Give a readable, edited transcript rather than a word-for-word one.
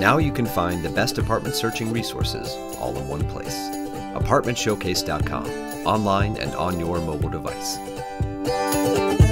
Now you can find the best apartment searching resources all in one place. ApartmentShowcase.com, online and on your mobile device.